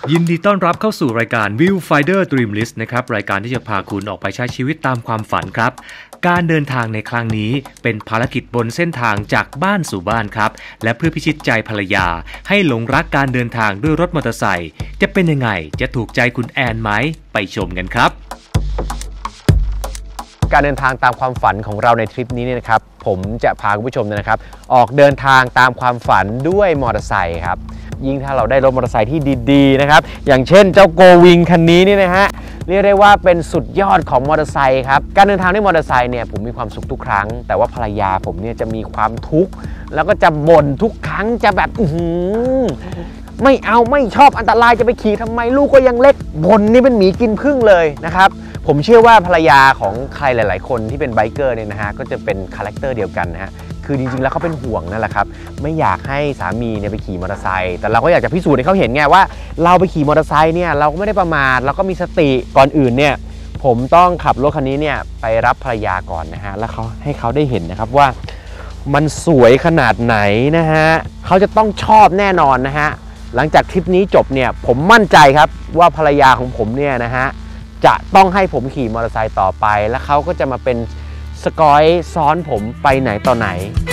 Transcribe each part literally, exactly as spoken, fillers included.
ยินดีต้อนรับเข้าสู่รายการ Viewfinder Dream List นะครับรายการที่จะพาคุณออกไปใช้ชีวิตตามความฝันครับการเดินทางในครั้งนี้เป็นภารกิจบนเส้นทางจากบ้านสู่บ้านครับและเพื่อพิชิตใจภรรยาให้หลงรักการเดินทางด้วยรถมอเตอร์ไซค์จะเป็นยังไงจะถูกใจคุณแอนไหมไปชมกันครับการเดินทางตามความฝันของเราในทริปนี้เนี่ยนะครับผมจะพาคุณผู้ชมเนี่ยนะครับออกเดินทางตามความฝันด้วยมอเตอร์ไซค์ครับยิ่งถ้าเราได้รถมอเตอร์ไซค์ที่ดีๆนะครับอย่างเช่นเจ้าโกวิงคันนี้นี่นะฮะเรียกได้ว่าเป็นสุดยอดของมอเตอร์ไซค์ครับการเดินทางด้วยมอเตอร์ไซค์เนี่ยผมมีความสุขทุกครั้งแต่ว่าภรรยาผมเนี่ยจะมีความทุกข์แล้วก็จะบ่นทุกครั้งจะแบบอื้อหือไม่เอาไม่ชอบอันตรายจะไปขี่ทำไมลูกก็ยังเล็กบ่นนี่เป็นหมีกินพึ่งเลยนะครับผมเชื่อว่าภรรยาของใครหลายๆคนที่เป็นไบเกอร์เนี่ยนะฮะก็จะเป็นคาแรคเตอร์เดียวกันนะฮะคือจริงๆแล้วเขาเป็นห่วงนั่นแหละครับไม่อยากให้สามีเนี่ยไปขี่มอเตอร์ไซค์แต่เราก็อยากจะพิสูจน์ให้เขาเห็นไงว่าเราไปขี่มอเตอร์ไซค์เนี่ยเราก็ไม่ได้ประมาทเราก็มีสติก่อนอื่นเนี่ยผมต้องขับรถคันนี้เนี่ยไปรับภรรยาก่อนนะฮะแล้วเขาให้เขาได้เห็นนะครับว่ามันสวยขนาดไหนนะฮะเขาจะต้องชอบแน่นอนนะฮะหลังจากทริปนี้จบเนี่ยผมมั่นใจครับว่าภรรยาของผมเนี่ยนะฮะจะต้องให้ผมขี่มอเตอร์ไซค์ต่อไปแล้วเขาก็จะมาเป็นสกอยซ้อนผมไปไหนต่อไหน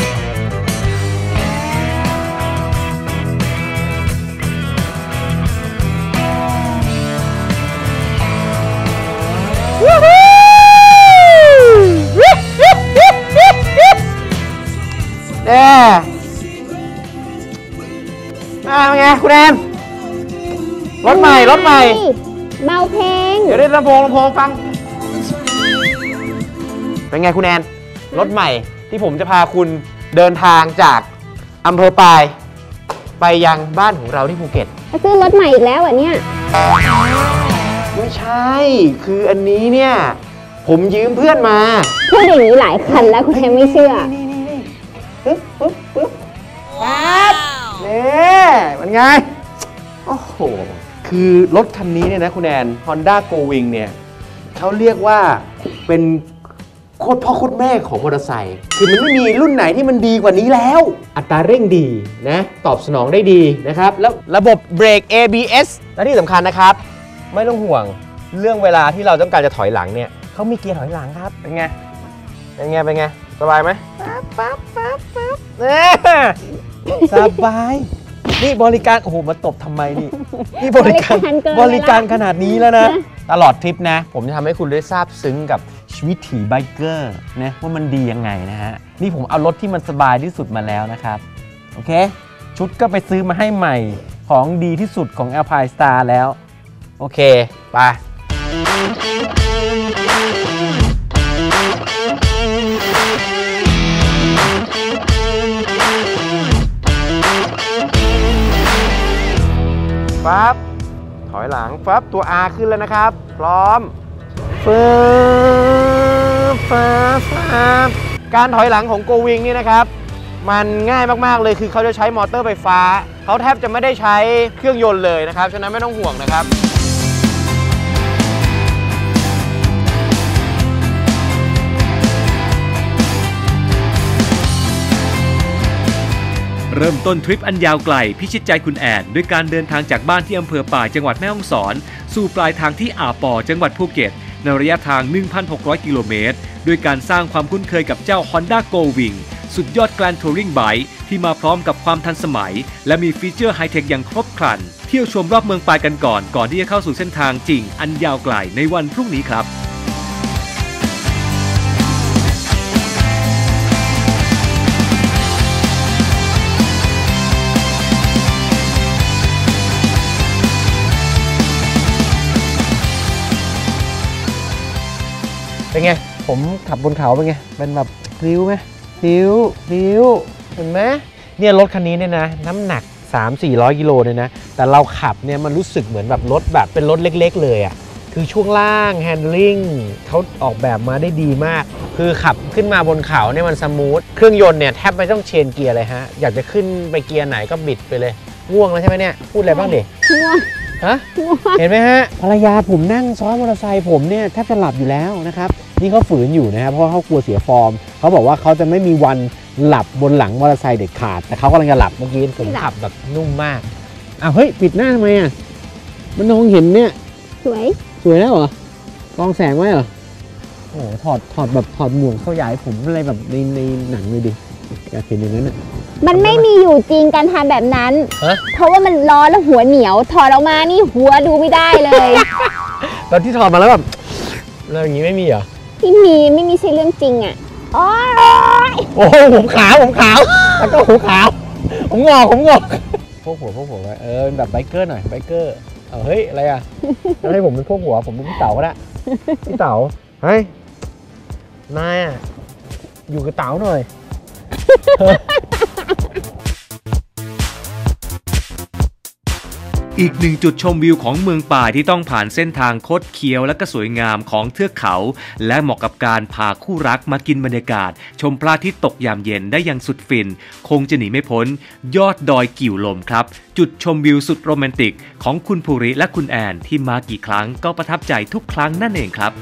เอ๊ะมาเป็นไงคุณแอนรถใหม่รถใหม่เบาเพลงเดี๋ยวได้ลำโพงลำโพงฟังเป็นไงคุณแอนรถใหม่ที่ผมจะพาคุณเดินทางจากอำเภอปายไปยังบ้านของเราที่ภูเก็ตจะซื้อรถใหม่อีกแล้วอ่ะเนี่ยไม่ใช่คืออันนี้เนี่ยผมยืมเพื่อนมาพูดอย่างนี้หลายคันแล้วคุณแอนไม่เชื่อปึ๊บปึ๊บปึ๊บปั๊บนี่มันไงโอ้โหคือรถคันนี้เนี่ยนะคุณแอน Honda Go Wing เนี่ยเขาเรียกว่าเป็นโคตรพ่อโคตรแม่ของมอเตอร์ไซค์คือมันไม่มีรุ่นไหนที่มันดีกว่านี้แล้วอัตราเร่งดีนะตอบสนองได้ดีนะครับแล้วระบบเบรก เอ บี เอส และที่สำคัญนะครับไม่ต้องห่วงเรื่องเวลาที่เราต้องการจะถอยหลังเนี่ยเขามีเกียร์ถอยหลังครับเป็นไงเป็นไงเป็นไงสบายไหมปั๊บปั๊บปั๊บปั๊บสบายนี่บริการโอ้โหมาตบทำไมนี่นี่บริการบริการขนาดนี้แล้วนะตลอดทริปนะผมจะทำให้คุณได้ซาบซึ้งกับชีวิตถีไบเกอร์นะว่ามันดียังไงนะฮะนี่ผมเอารถที่มันสบายที่สุดมาแล้วนะครับโอเคชุดก็ไปซื้อมาให้ใหม่ของดีที่สุดของ Alpine Star แล้วโอเคไปปั๊บถอยหลังปั๊บตัว R ขึ้นแล้วนะครับพร้อมปึ๊บปั๊บปั๊บการถอยหลังของ Go Wing นี่นะครับมันง่ายมากๆเลยคือเขาจะใช้มอเตอร์ไฟฟ้าเขาแทบจะไม่ได้ใช้เครื่องยนต์เลยนะครับฉะนั้นไม่ต้องห่วงนะครับเริ่มต้นทริปอันยาวไกลพิชิตใจคุณแอนด้วยการเดินทางจากบ้านที่อำเภอป่าจังหวัดแม่ฮ่องสอนสู่ปลายทางที่อ่าวปอจังหวัดภูเก็ตในระยะทาง หนึ่งพันหกร้อย กิโลเมตรด้วยการสร้างความคุ้นเคยกับเจ้า Honda Go Wing สุดยอดแกรนด์ทัวริงไบค์ที่มาพร้อมกับความทันสมัยและมีฟีเจอร์ไฮเทคอย่างครบครันเที่ยวชมรอบเมืองปายกันก่อนก่อนที่จะเข้าสู่เส้นทางจริงอันยาวไกลในวันพรุ่งนี้ครับเป็นไงผมขับบนเขาเป็นไงเป็นแบบพลิ้วไหมพลิ้วพลิ้วเห็นไหมเนี่ยรถคันนี้เนี่ยนะน้ำหนัก สามถึงสี่ร้อย กิโลเลยนะแต่เราขับเนี่ยมันรู้สึกเหมือนแบบรถแบบเป็นรถเล็กๆเลยอ่ะคือช่วงล่างแฮนด์ลิ่งเขาออกแบบมาได้ดีมากคือขับขึ้นมาบนเขาเนี่ยมันสมูทเครื่องยนต์เนี่ยแทบไม่ต้องเชนเกียร์เลยฮะอยากจะขึ้นไปเกียร์ไหนก็บิดไปเลยง่วงแล้วใช่ไหมเนี่ยพูดอะไรบ้างดิง่วงฮะเห็นไหมฮะภรรยาผมนั่งซ้อนมอเตอร์ไซค์ผมเนี่ยแทบจะหลับอยู่แล้วนะครับนี่เขาฝืนอยู่นะครับเพราะเขากลัวเสียฟอร์มเขาบอกว่าเขาจะไม่มีวันหลับบนหลังมอเตอร์ไซค์เด็ดขาดแต่เขากำลังจะหลับเมื่อกี้ผมขับแบบนุ่มมากอ้าวเฮ้ยปิดหน้าทำไมอ่ะมันมองเห็นเนี่ยสวยสวยแล้วเหรอกองแสงไว้เหรอโอ้ถอดถอดแบบถอดหมวกเข้าใหญ่ผมอะไรแบบในในหนังเลยดิอยากเห็นอย่างนั้นอ่ะมันไม่มีอยู่จริงการทำแบบนั้นเพราะว่ามันร้อนแล้วหัวเหนียวถอดออกมานี่หัวดูไม่ได้เลยตอนที่ถอดมาแล้วแบบแล้วอย่างนี้ไม่มีเหรอที่มีไม่มีใช่เรื่องจริงอ่ะโอ้ยโอ้ผมขาวผมขาวแล้วก็หัวขาวผมงอกผมงอกพวกหัวพวกหัวเออแบบไบเกอร์หน่อยไบเกอร์เอาเฮ้ยอะไรอ่ะแล้วให้ผมเป็นพวกหัวผมเป็นพี่เต๋าก็ได้พี่เต๋าเฮ้ยนายอ่ะอยู่กับเต๋าหน่อยอีกหนึ่งจุดชมวิวของเมืองป่าที่ต้องผ่านเส้นทางคดเคี้ยวและก็สวยงามของเทือกเขาและเหมาะกับการพาคู่รักมากินบรรยากาศชมพระอาทิตย์ตกยามเย็นได้อย่างสุดฟินคงจะหนีไม่พ้นยอดดอยกิ่วลมครับจุดชมวิวสุดโรแมนติกของคุณภูริและคุณแอนที่มากี่ครั้งก็ประทับใจทุกครั้งนั่นเองครับ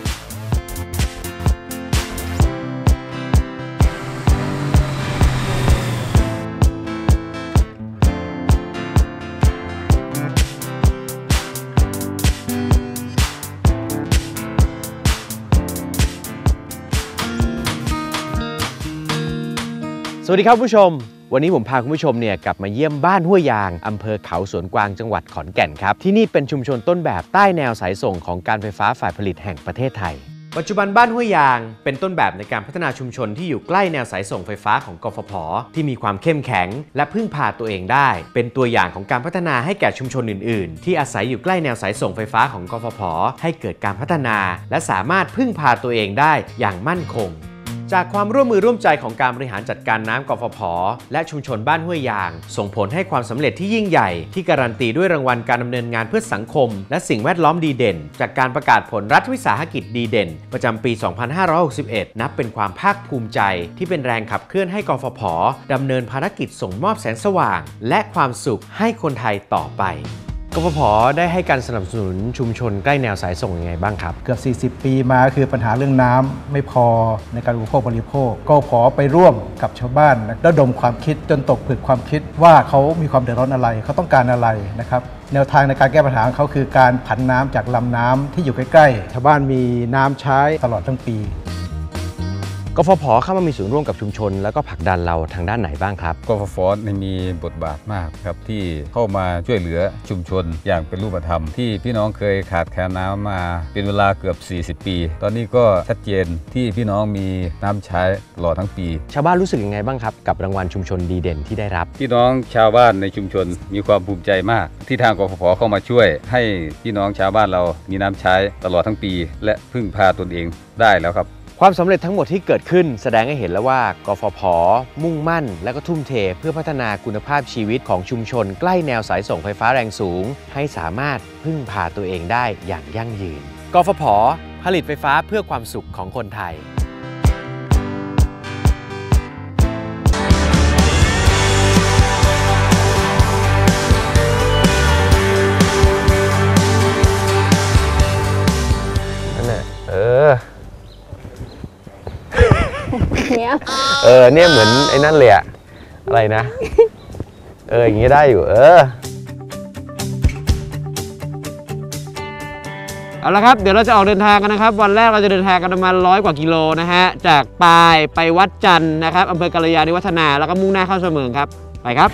สวัสดีครับผู้ชมวันนี้ผมพาคุณผู้ชมเนี่ยกลับมาเยี่ยมบ้านห้วยยางอำเภอเขาสวนกวางจังหวัดขอนแก่นครับที่นี่เป็นชุมชนต้นแบบใต้แนวสายส่งของการไฟฟ้าฝ่ายผลิตแห่งประเทศไทยปัจจุบันบ้านห้วยยางเป็นต้นแบบในการพัฒนาชุมชนที่อยู่ใกล้แนวสายส่งไฟฟ้าของกฟผ.ที่มีความเข้มแข็งและพึ่งพาตัวเองได้เป็นตัวอย่างของการพัฒนาให้แก่ชุมชนอื่นๆที่อาศัยอยู่ใกล้แนวสายส่งไฟฟ้าของกฟผ.ให้เกิดการพัฒนาและสามารถพึ่งพาตัวเองได้อย่างมั่นคงจากความร่วมมือร่วมใจของการบริหารจัดการน้ำกฟผ.และชุมชนบ้านห้วยยางส่งผลให้ความสำเร็จที่ยิ่งใหญ่ที่การันตีด้วยรางวัลการดำเนินงานเพื่อสังคมและสิ่งแวดล้อมดีเด่นจากการประกาศผลรัฐวิสาหกิจดีเด่นประจำปี สองพันห้าร้อยหกสิบเอ็ด นับเป็นความภาคภูมิใจที่เป็นแรงขับเคลื่อนให้กฟผ.ดำเนินภารกิจส่งมอบแสงสว่างและความสุขให้คนไทยต่อไปกฟผ.ได้ให้การสนับสนุนชุมชนใกล้แนวสายส่งยังไงบ้างครับเกือบสี่สิบปีมาคือปัญหาเรื่องน้ำไม่พอในการอุปโภคบริโภคกฟผ.ไปร่วมกับชาวบ้านระดมความคิดจนตกผลึกความคิดว่าเขามีความเดือดร้อนอะไรเขาต้องการอะไรนะครับแนวทางในการแก้ปัญหาของเขาคือการผันน้ำจากลำน้ำที่อยู่ใกล้ๆชาวบ้านมีน้ำใช้ตลอดทั้งปีกฟผ.เข้ามามีส่วนร่วมกับชุมชนแล้วก็ผลักดันเราทางด้านไหนบ้างครับกฟผ.มีบทบาทมากครับที่เข้ามาช่วยเหลือชุมชนอย่างเป็นรูปธรรมที่พี่น้องเคยขาดแคลนน้ำมาเป็นเวลาเกือบสี่สิบปีตอนนี้ก็ชัดเจนที่พี่น้องมีน้ำใช้ตลอดทั้งปีชาวบ้านรู้สึกยังไงบ้างครับกับรางวัลชุมชนดีเด่นที่ได้รับพี่น้องชาวบ้านในชุมชนมีความภูมิใจมากที่ทางกฟผ.เข้ามาช่วยให้พี่น้องชาวบ้านเรามีน้ำใช้ตลอดทั้งปีและพึ่งพาตนเองได้แล้วครับความสำเร็จทั้งหมดที่เกิดขึ้นแสดงให้เห็นแล้วว่ากฟผ.มุ่งมั่นและก็ทุ่มเทเพื่อพัฒนาคุณภาพชีวิตของชุมชนใกล้แนวสายส่งไฟฟ้าแรงสูงให้สามารถพึ่งพาตัวเองได้อย่างยั่งยืนกฟผ.ผลิตไฟฟ้าเพื่อความสุขของคนไทยนั่นแหละเออเนี่ยเออเนี่ยเหมือนไอ้นั่นเลยอะอะไรนะเอออย่างนี้ได้อยู่เออเอาละครับเดี๋ยวเราจะออกเดินทางกันนะครับวันแรกเราจะเดินทางกันประมาณร้อยกว่ากิโลนะฮะจากปายไปวัดจันทร์นะครับอำเภอกัลยาณิวัฒนาแล้วก็มุ่งหน้าเข้าเสมิงครับไปครับ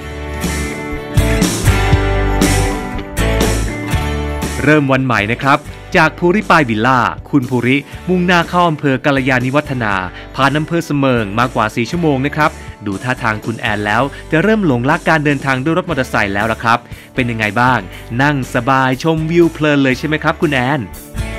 เริ่มวันใหม่นะครับจากภูริปายวิลล่าคุณภูริมุ่งหน้าเข้าอำเภอกัลยาณิวัฒนาผ่านอำเภอเสมิงมากกว่าสี่ชั่วโมงนะครับดูท่าทางคุณแอนแล้วจะเริ่มหลงรักการเดินทางด้วยรถมอเตอร์ไซค์แล้วล่ะครับเป็นยังไงบ้างนั่งสบายชมวิวเพลินเลยใช่ไหมครับคุณแอน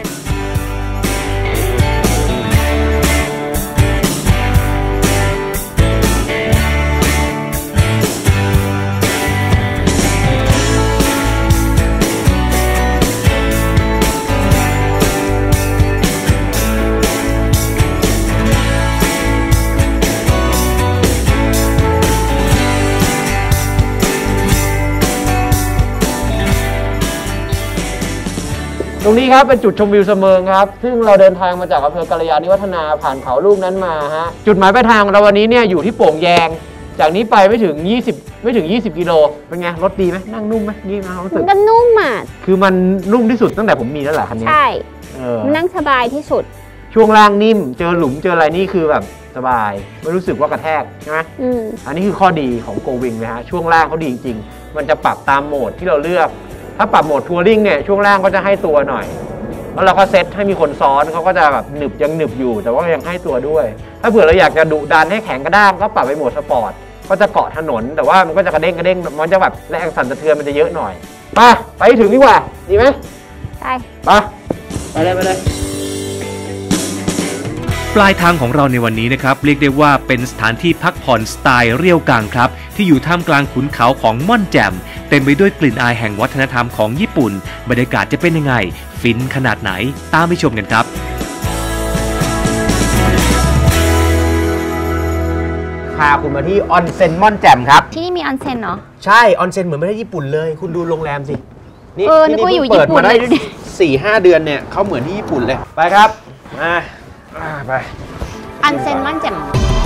ตรงนี้ครับเป็นจุดชมวิวเสมิงครับซึ่งเราเดินทางมาจากอำเภอกัลยาณิวัฒนาผ่านเขาลูกนั้นมาฮะจุดหมายปลายทางเราวันนี้เนี่ยอยู่ที่โป่งแยงจากนี้ไปไม่ถึงยี่สิบไม่ถึงยี่สิบกิโลเป็นไงรถดีไหมนั่งนุ่มไหมนี่นะรู้สึกก็นุ่มอ่ะคือมันนุ่มที่สุดตั้งแต่ผมมีแล้วแหละคันนี้ใช่เออมันนั่งสบายที่สุดช่วงล่างนิ่มเจอหลุมเจออะไรนี่คือแบบสบายไม่รู้สึกว่ากระแทกใช่ไหมอืมอันนี้คือข้อดีของโกวิงนะฮะช่วงล่างเขาดีจริงๆมันจะปรับตามโหมดที่เราเลือกถ้าปรับโหมดทัวริงเนี่ยช่วงล่างก็จะให้ตัวหน่อยแล้วเราก็เซตให้มีคนซ้อนเขาก็จะแบบหนึบยังหนึบอยู่แต่ว่ายังให้ตัวด้วยถ้าเผื่อเราอยากจะดุดันให้แข็งกระด้างก็ปรับไปโหมดสปอร์ตก็จะเกาะถนนแต่ว่ามันก็จะกระเด้งกระเด้งมันจะแบบแรงสั่นสะเทือนมันจะเยอะหน่อยไปไปถึงดีกว่าดีไหมใช่ไปไปเลยไปเลยปลายทางของเราในวันนี้นะครับเรียกได้ว่าเป็นสถานที่พักผ่อนสไตล์เรียวกังครับที่อยู่ท่ามกลางขุนเขาของม่อนแจ่มเต็มไปด้วยกลิ่นอายแห่งวัฒนธรรมของญี่ปุ่นบรรยากาศจะเป็นยังไงฟินขนาดไหนตามไปชมกันครับพาคุณมาที่ออนเซ็นม่อนแจ่มครับที่นี่มีออนเซ็นเนาะใช่ออนเซ็นเหมือนประเทศญี่ปุ่นเลยคุณดูโรงแรมสิเออนึกว่าอยู่ญี่ปุ่นเลยดูดิสี่ห้าเดือนเนี่ยเขาเหมือนที่ญี่ปุ่นเลยไปครับมาอ่าไปออนเซ็นม่อนแจ่ม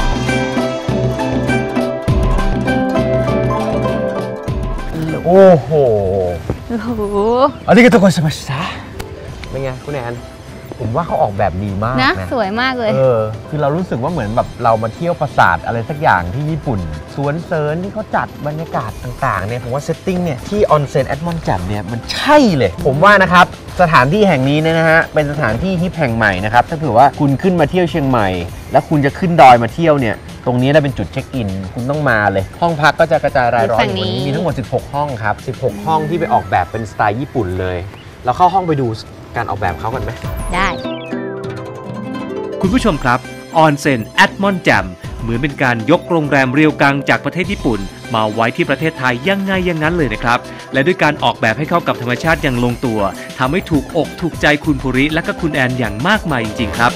โอ้โหโอ้โหอันนี้ก็ต้องกดสมัชชาเป็นไงคุณแอนผมว่าเขาออกแบบดีมากนะนะสวยมากเลยเออคือเรารู้สึกว่าเหมือนแบบเรามาเที่ยวปราสาทอะไรสักอย่างที่ญี่ปุ่นสวนเสริญที่เขาจัดบรรยากาศต่างๆเนี่ยผมว่าเซตติ้งเนี่ยที่ออนเซ็นแอดมอนจัมเนี่ยมันใช่เลย ผมว่านะครับสถานที่แห่งนี้เนี่ยนะฮะเป็นสถานที่ฮิปแห่งใหม่นะครับถ้าเผื่อว่าคุณขึ้นมาเที่ยวเชียงใหม่แล้วคุณจะขึ้นดอยมาเที่ยวเนี่ยตรงนี้น่าเป็นจุดเช็คอินคุณต้องมาเลยห้องพักก็จะกระจายรายล้อมอยู่บนนี้มีทั้งหมดสิบหกห้องครับสิบหกห้องที่ไปออกแบบเป็นสไตล์ญี่ปุ่นเลยเราเข้าห้องไปดูการออกแบบเขากันไหมได้คุณผู้ชมครับออนเซ็นแอดมอนแจ่มเหมือนเป็นการยกโรงแรมเรียวกังจากประเทศญี่ปุ่นมาไว้ที่ประเทศไทยยังไงอย่างนั้นเลยนะครับและด้วยการออกแบบให้เข้ากับธรรมชาติอย่างลงตัวทำให้ถูกอกถูกใจคุณภูริและก็คุณแอนอย่างมากมายจริงๆครับ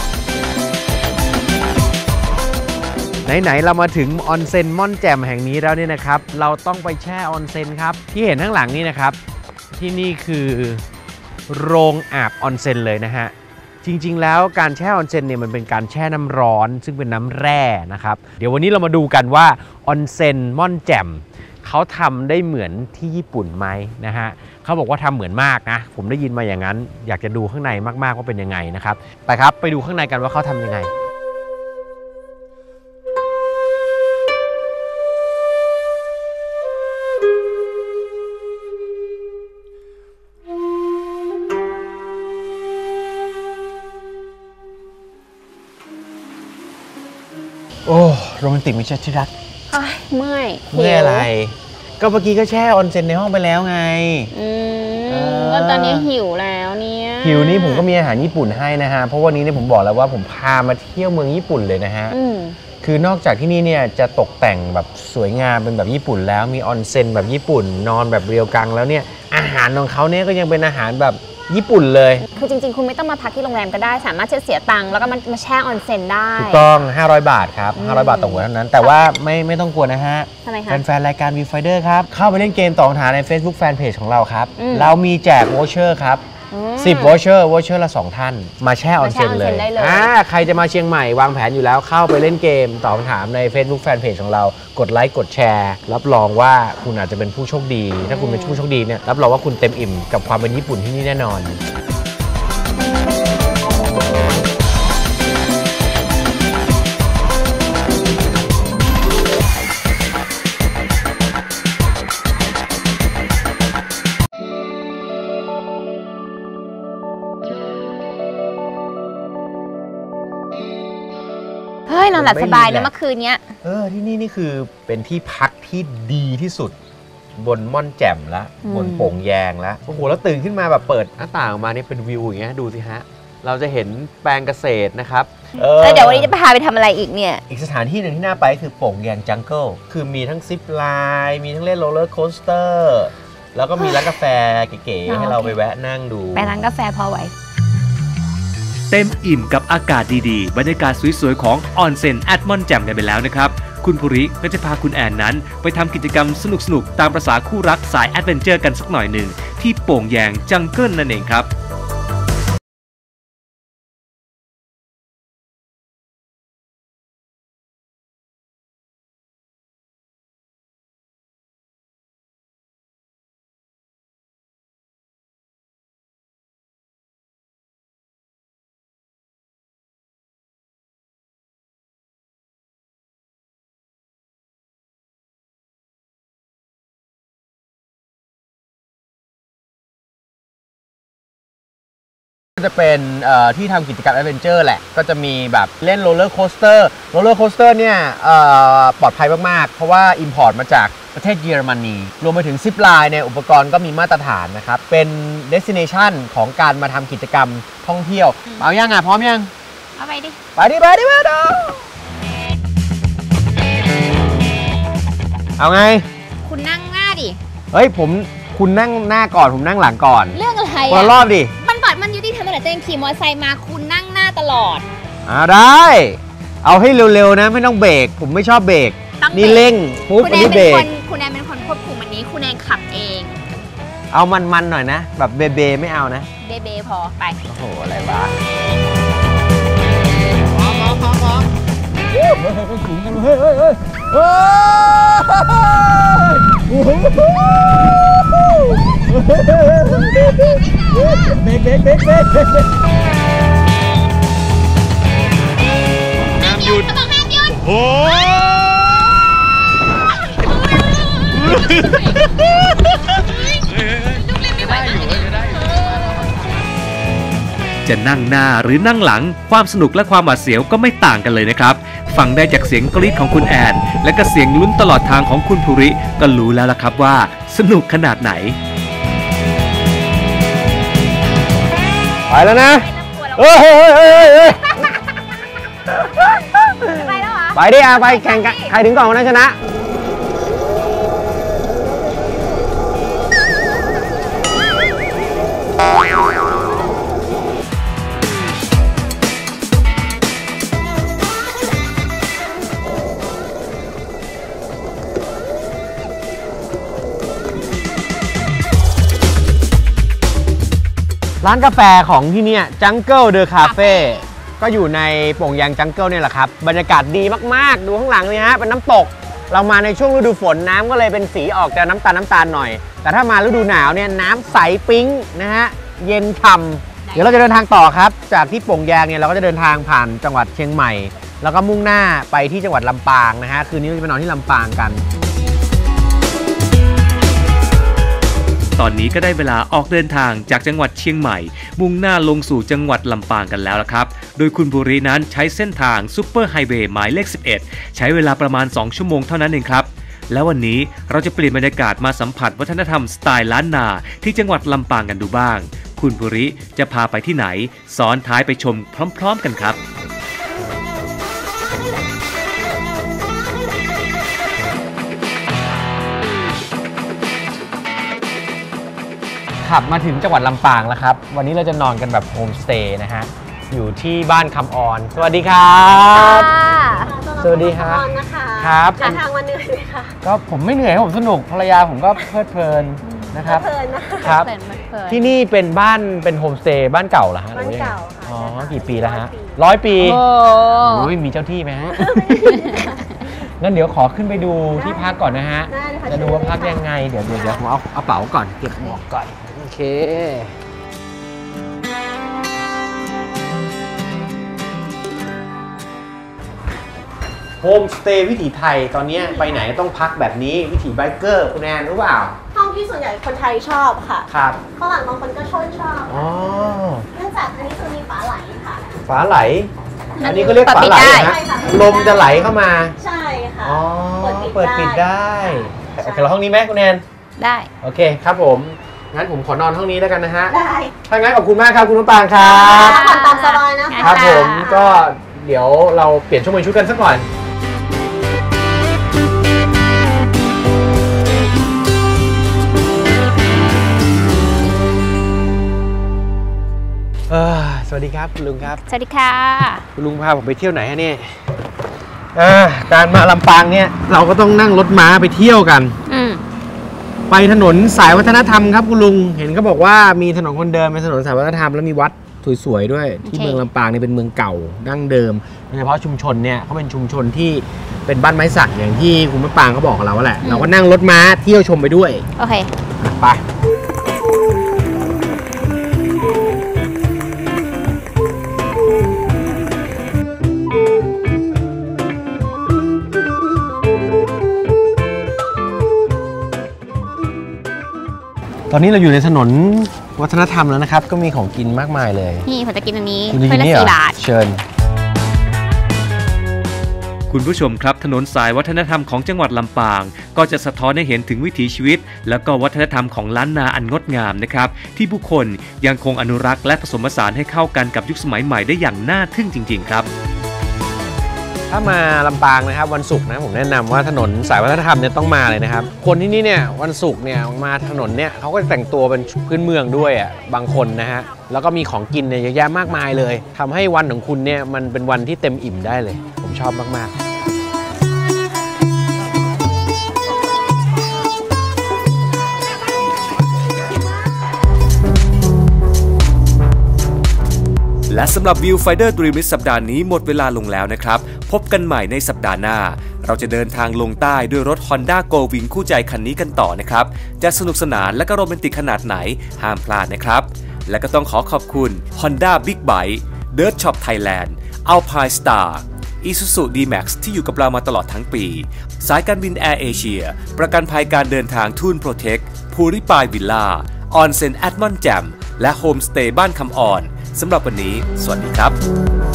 ไหนๆเรามาถึงออนเซ็นม่อนแจ่มแห่งนี้แล้วเนี่ยนะครับเราต้องไปแช่ออนเซ็นครับที่เห็นข้างหลังนี้นะครับที่นี่คือโรงอาบออนเซ็นเลยนะฮะจริงๆแล้วการแช่ออนเซ็นเนี่ยมันเป็นการแช่น้ำร้อนซึ่งเป็นน้ำแร่นะครับเดี๋ยววันนี้เรามาดูกันว่าออนเซ็นม่อนแจ่มเขาทำได้เหมือนที่ญี่ปุ่นไหมนะฮะเขาบอกว่าทำเหมือนมากนะผมได้ยินมาอย่างนั้นอยากจะดูข้างในมากๆว่าเป็นยังไงนะครับไปครับไปดูข้างในกันว่าเขาทำยังไงโอ้โรแมนติกมิชที่รักเมื่อยเมื่ออะไรก็เมื่อกี้ก็แช่ออนเซ็นในห้องไปแล้วไงอืมเออก็ตอนนี้หิวแล้วเนี่ยหิวนี้ผมก็มีอาหารญี่ปุ่นให้นะฮะเพราะวันนี้เนี่ยผมบอกแล้วว่าผมพามาเที่ยวเมืองญี่ปุ่นเลยนะฮะอืมคือนอกจากที่นี่เนี่ยจะตกแต่งแบบสวยงามเป็นแบบญี่ปุ่นแล้วมีออนเซ็นแบบญี่ปุ่นนอนแบบเรียวกังแล้วเนี่ยอาหารของเขาเนี่ยก็ยังเป็นอาหารแบบญี่ปุ่นเลยคือจริงๆคุณไม่ต้องมาพักที่โรงแรมก็ได้สามารถจะเสียตังค์แล้วก็มามาแช่ออนเซ็นได้ถูกต้องห้าร้อยบาทครับอืมห้าร้อยบาทต่อหัวเท่านั้น แต่ว่าไม่ไม่ต้องกลัวนะฮะทำไมคะแฟนๆรายการ Viewfinder ครับ เข้าไปเล่นเกมตอบคำถามใน Facebook Fanpage ของเราครับอืมเรามีแจกวอเชอร์ครับอืมสิบวอเชอร์วอเชอร์ละสองท่าน มาแช่ออนเซ็นเลยมาแช่ออนเซ็นได้เลยอ่าใครจะมาเชียงใหม่วางแผนอยู่แล้วเข้าไปเล่นเกมตอบคำถามใน Facebook Fanpage ของเรากดไลค์กดแชร์รับรองว่าคุณอาจจะเป็นผู้โชคดี ถ้าคุณเป็นผู้โชคดีเนี่ยรับรองว่าคุณเต็มอิ่มกับความเป็นญี่ปุ่นที่นี่แน่นอนเฮ้ยนอนหลับสบายเลยไม่รีแลกซ์เมื่อคืนเนี้ยเออที่นี่นี่คือเป็นที่พักที่ดีที่สุดบนม่อนแจ่มละอืมบนโป่งแยงละโอ้โหแล้วตื่นขึ้นมาแบบเปิดหน้าต่างออกมาเนี่ยเป็นวิวอย่างเงี้ยดูสิฮะเราจะเห็นแปลงเกษตรนะครับเออแล้วเดี๋ยววันนี้จะพาไปทำอะไรอีกเนี่ยอีกสถานที่หนึ่งที่น่าไปคือโป่งแยงจังเกิลคือมีทั้งซิปไลน์มีทั้งเล่นโรลเลอร์โคสเตอร์แล้วก็มีร้านกาแฟเก๋ๆให้เราไปแวะนั่งดูไปร้านกาแฟพอไหวเต็มอิ่มกับอากาศดีๆ บรรยากาศสวยๆ ของออนเซ็นแอดมอนแจ่มกันไปแล้วนะครับ คุณภูริก็จะพาคุณแอนนั้น ไปทำกิจกรรมสนุกๆ ตามประษาคู่รักสายแอดเวนเจอร์กันสักหน่อยหนึ่งที่โป่งแยงจังเกิลนั่นเองครับจะเป็นที่ทำกิจกรรมแอดเวนเจอร์แหละก็จะมีแบบเล่นโรลเลอร์โคสเตอร์โรลเลอร์โคสเตอร์เนี่ยปลอดภัยมากๆเพราะว่าอิมพอร์ตมาจากประเทศเยอรมนีรวมไปถึงซิปไลน์เนี่ยอุปกรณ์ก็มีมาตรฐานนะครับเป็นเดสติเนชันของการมาทำกิจกรรมท่องเที่ยวเอายังอ่ะพร้อมยังเอาไปดิไปดิไปดิไปดิเอาไงคุณนั่งหน้าดิเฮ้ยผมคุณนั่งหน้าก่อนผมนั่งหลังก่อนเรื่องอะไรคนละรอบดิมันบัดมันยุติธรรมแต่ตัวเองขี่มอเตอร์ไซค์มาคุณนั่งหน้าตลอดอ่าได้เอาให้เร็วๆนะไม่ต้องเบรกผมไม่ชอบเบรกนี่เร่งปุ๊บนี่เบรกคุณแอนเป็นคนควบคุมอันนี้คุณแอนขับเองเอามันๆหน่อยนะแบบเบเบไม่เอานะเบเบพอไปโอ้โหอะไรวะเฮ้ยเฮ้ยเฮ้ยสูงกันเฮ้ยเฮ้ยเฮ้ยเฮ้ยโอ้โหเบรกเบรกเบรกเบรกห้ามหยุดห้ามหยุดโอ้จะนั่งหน้าหรือนั่งหลังความสนุกและความหวาดเสียวก็ไม่ต่างกันเลยนะครับฟังได้จากเสียงกรี๊ดของคุณแอนและก็เสียงลุ้นตลอดทางของคุณภูริก็รู้แล้วล่ะครับว่าสนุกขนาดไหนไปแล้วนะเฮ้ยเฮ้ยเฮ้ยเฮ้ยไปแล้วเหรอไปดิอ่ะไปแข่งกันใครถึงก่อนคนนั้นชนะร้านกาแฟของที่นี่ Jungle The Cafe ก็อยู่ในโป่งยาง Jungle เนี่ยแหละครับบรรยากาศดีมากๆดูข้างหลังนี่ฮะเป็นน้ำตกเรามาในช่วงฤดูฝนน้ำก็เลยเป็นสีออกแต่น้ำตาลน้ำตาลหน่อยแต่ถ้ามาฤดูหนาวเนี่ยน้ำใสปิ๊งนะฮะเย็นฉ่ำเดี๋ยวเราจะเดินทางต่อครับจากที่โป่งยางเนี่ยเราก็จะเดินทางผ่านจังหวัดเชียงใหม่แล้วก็มุ่งหน้าไปที่จังหวัดลำปางนะฮะคืนนี้เราจะไปนอนที่ลำปางกันตอนนี้ก็ได้เวลาออกเดินทางจากจังหวัดเชียงใหม่มุ่งหน้าลงสู่จังหวัดลำปางกันแล้วละครับโดยคุณภูรินั้นใช้เส้นทางซุปเปอร์ไฮเวย์หมายเลขสิบเอ็ดใช้เวลาประมาณสองชั่วโมงเท่านั้นเองครับแล้ววันนี้เราจะเปลี่ยนบรรยากาศมาสัมผัสวัฒนธรรมสไตล์ล้านนาที่จังหวัดลำปางกันดูบ้างคุณภูริจะพาไปที่ไหนซ้อนท้ายไปชมพร้อมๆกันครับขับมาถึงจังหวัดลำปางแล้วครับวันนี้เราจะนอนกันแบบโฮมสเตย์นะฮะอยู่ที่บ้านคำออนสวัสดีครับสวัสดีครับครับหาทางมาเหนื่อยไหมคะก็ผมไม่เหนื่อยผมสนุกภรรยาผมก็เพลิดเพลินนะครับเพลินนะครับที่นี่เป็นบ้านเป็นโฮมสเตย์บ้านเก่าเหรอฮะบ้านเก่าค่ะอ๋อกี่ปีแล้วฮะร้อยปีโอ้ยมีเจ้าที่ไหมฮะงั้นเดี๋ยวขอขึ้นไปดูที่พักก่อนนะฮะจะดูว่าพักยังไงเดี๋ยวเดี๋ยวเดี๋ยวผมเอากระเป๋าก่อนเก็บหมวกก่อนโอเคโฮมสเตย์วิถีไทยตอนนี้ไปไหนต้องพักแบบนี้วิถีไบเกอร์คุณแอนรู้เปล่าห้องที่ส่วนใหญ่คนไทยชอบค่ะครับฝรั่งบางคนก็ชอบชอบอ๋อเนื่องจากอันนี้คือมีฝาไหลค่ะฝาไหลอันนี้ก็เรียกฝาไหลนะลมจะไหลเข้ามาใช่ค่ะอ๋อเปิดปิดได้โอเคเราห้องนี้ไหมคุณแอนได้โอเคครับผมงั้นผมขอนอนห้องนี้แล้วกันนะฮะได้ถ้างั้นขอบคุณมากครับคุณน้ำปางครับผ่อนตามสบายนะคะครับผมก็เดี๋ยวเราเปลี่ยนช่วงมือชุดกันสักหน่อยสวัสดีครับคุณลุงครับสวัสดีค่ะคุณลุงพาผมไปเที่ยวไหนฮะเนี่ยการมาลำปางเนี่ยเราก็ต้องนั่งรถม้าไปเที่ยวกันไปถนนสายวัฒนธรรมครับคุณลุงเห็นเขาบอกว่ามีถนนคนเดินเป็นถนนสายวัฒนธรรมแล้วมีวัดสวยๆด้วยที่เมืองลำปางเนี่ยเป็นเมืองเก่าดั้งเดิมโดยเฉพาะชุมชนเนี่ยเขาเป็นชุมชนที่เป็นบ้านไม้สักอย่างที่คุณมะปางเขาบอกกับเราแหละเราก็นั่งรถม้าเที่ยวชมไปด้วยโอเคไปตอนนี้เราอยู่ในถนนวัฒนธรรมแล้วนะครับก็มีของกินมากมายเลยนี่ผมจะกินอันนี้คุณถ้วยละนี่เหรสี่อบาทเชิญคุณผู้ชมครับถนนสายวัฒนธรรมของจังหวัดลำปางก็จะสะท้อนให้เห็นถึงวิถีชีวิตและก็วัฒนธรรมของล้านนาอันงดงามนะครับที่ผู้คนยังคงอนุรักษ์และผสมผสานให้เข้ากันกับยุคสมัยใหม่ได้อย่างน่าทึ่งจริงๆครับถ้ามาลำปางนะครับวันศุกร์นะผมแนะนำว่าถนนสายวัฒนธรรมเนี่ยต้องมาเลยนะครับคนที่นี่เนี่ยวันศุกร์เนี่ยมาถนนเนี่ยเขาก็จะแต่งตัวเป็นพื้นเมืองด้วยอ่ะบางคนนะฮะแล้วก็มีของกินเนี่ยเยอะแยะมากมายเลยทำให้วันของคุณเนี่ยมันเป็นวันที่เต็มอิ่มได้เลยผมชอบมากๆและสำหรับ Viewfinder Dream List สัปดาห์นี้หมดเวลาลงแล้วนะครับพบกันใหม่ในสัปดาห์หน้าเราจะเดินทางลงใต้ด้วยรถ Honda Go Wing คู่ใจคันนี้กันต่อนะครับจะสนุกสนานและก็โรแมนติกขนาดไหนห้ามพลาดนะครับและก็ต้องขอขอบคุณ Honda Big Bike Dirt Shop Thailand Alpine Star Isuzu D-Max ที่อยู่กับเรามาตลอดทั้งปีสายการบิน Air Asia ประกันภัยการเดินทางทูนโปรเทคภูริปายวิลล่าออนเซ็นแอดมอนแจมและโฮมสเตย์บ้านคำอ่อนสำหรับวันนี้สวัสดีครับ